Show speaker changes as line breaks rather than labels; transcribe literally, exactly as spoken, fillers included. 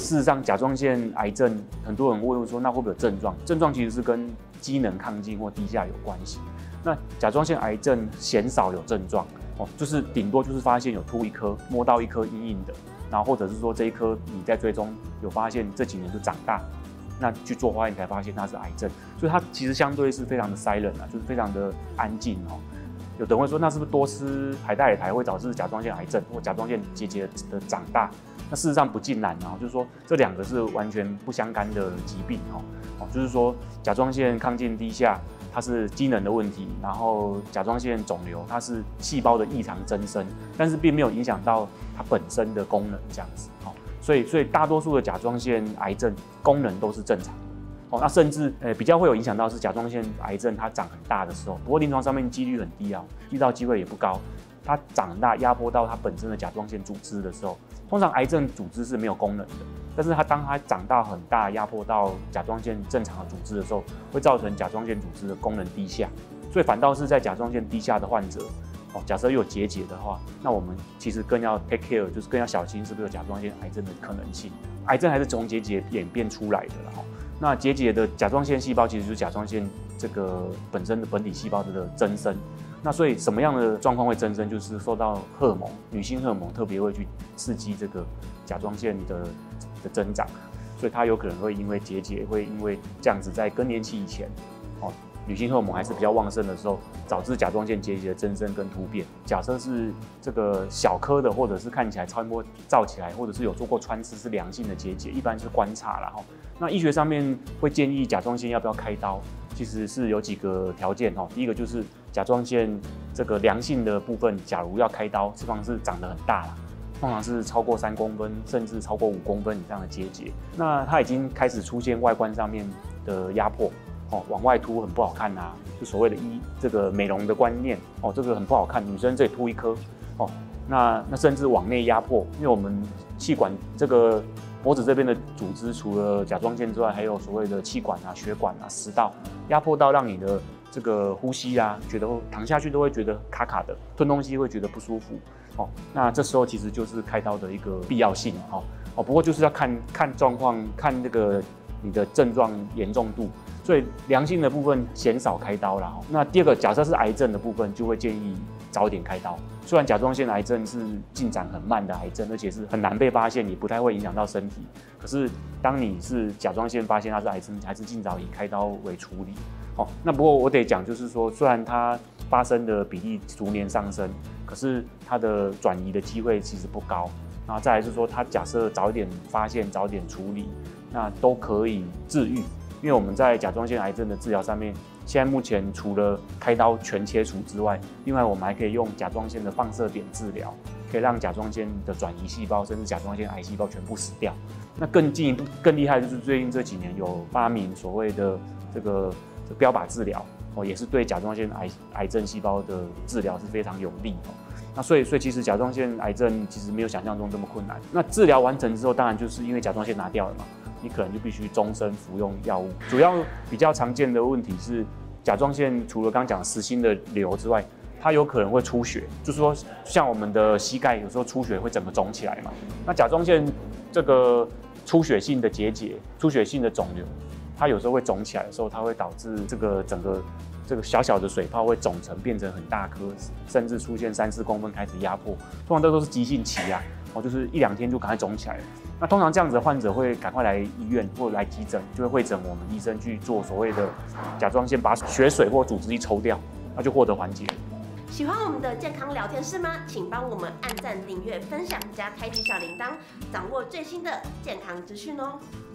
事实上，甲状腺癌症很多人问说，那会不会有症状？症状其实是跟机能亢进或低下有关系。那甲状腺癌症鲜少有症状哦，就是顶多就是发现有凸一颗，摸到一颗硬硬的，然后或者是说这一颗你在追踪有发现这几年就长大，那去做化验才发现它是癌症，所以它其实相对是非常的 silent 啊，就是非常的安静哦。有的人会说，那是不是多吃海带海会导致甲状腺癌症或甲状腺结节的长大？那事实上不尽然啊，就是说这两个是完全不相干的疾病哦。哦，就是说甲状腺亢进低下，它是机能的问题，然后甲状腺肿瘤它是细胞的异常增生，但是并没有影响到它本身的功能这样子哦。所以，所以大多数的甲状腺癌症功能都是正常。哦，那甚至呃比较会有影响到是甲状腺癌症它长很大的时候，不过临床上面几率很低啊，遇到机会也不高。它长很大压迫到它本身的甲状腺组织的时候，通常癌症组织是没有功能的，但是它当它长到很大压迫到甲状腺正常的组织的时候，会造成甲状腺组织的功能低下，所以反倒是在甲状腺低下的患者。哦，假设有结节的话，那我们其实更要 take care， 就是更要小心是不是有甲状腺癌症的可能性。癌症还是从结节演变出来的啦。那结节的甲状腺细胞其实就是甲状腺这个本身的本体细胞的增生。那所以什么样的状况会增生，就是受到荷尔蒙，女性荷尔蒙特别会去刺激这个甲状腺的的增长，所以它有可能会因为结节，会因为这样子在更年期以前，哦。女性荷尔蒙还是比较旺盛的时候，导致甲状腺结节的增生跟突变。假设是这个小颗的，或者是看起来超音波照起来，或者是有做过穿刺是良性的结节，一般是观察啦。那医学上面会建议甲状腺要不要开刀，其实是有几个条件哦。第一个就是甲状腺这个良性的部分，假如要开刀，脂肪是长得很大啦。通常是超过三公分，甚至超过五公分以上的结节，那它已经开始出现外观上面的压迫。哦，往外凸很不好看啊，就所谓的医这个美容的观念哦，这个很不好看，女生这里凸一颗哦，那那甚至往内压迫，因为我们气管这个脖子这边的组织，除了甲状腺之外，还有所谓的气管啊、血管啊、食道，压迫到让你的这个呼吸啊，觉得躺下去都会觉得卡卡的，吞东西会觉得不舒服哦，那这时候其实就是开刀的一个必要性哦哦，不过就是要看看状况，看这个你的症状严重度。所以良性的部分鲜少开刀啦。那第二个，假设是癌症的部分，就会建议早一点开刀。虽然甲状腺癌症是进展很慢的癌症，而且是很难被发现，也不太会影响到身体。可是当你是甲状腺发现它是癌症，还是尽早以开刀为处理。哦，那不过我得讲，就是说，虽然它发生的比例逐年上升，可是它的转移的机会其实不高。然后再来是说，它假设早一点发现、早点处理，那都可以治愈。因为我们在甲状腺癌症的治疗上面，现在目前除了开刀全切除之外，另外我们还可以用甲状腺的放射点治疗，可以让甲状腺的转移细胞甚至甲状腺癌细胞全部死掉。那更进一步、更厉害的就是最近这几年有发明所谓的这个标靶治疗哦，也是对甲状腺癌癌症细胞的治疗是非常有利哦。那所以，所以其实甲状腺癌症其实没有想象中这么困难。那治疗完成之后，当然就是因为甲状腺拿掉了嘛。你可能就必须终身服用药物。主要比较常见的问题是，甲状腺除了刚刚讲实心的瘤之外，它有可能会出血，就是说像我们的膝盖有时候出血会整个肿起来嘛。那甲状腺这个出血性的结节、出血性的肿瘤，它有时候会肿起来的时候，它会导致这个整个这个小小的水泡会肿成变成很大颗，甚至出现三四公分开始压迫。通常这都是急性期啊，哦，就是一两天就赶快肿起来了。那通常这样子的患者会赶快来医院或来急诊，就会会诊我们医生去做所谓的甲状腺把血水或组织一抽掉，那就获得缓解。
喜欢我们的健康聊天室吗？请帮我们按赞、订阅、分享加开启小铃铛，掌握最新的健康资讯哦。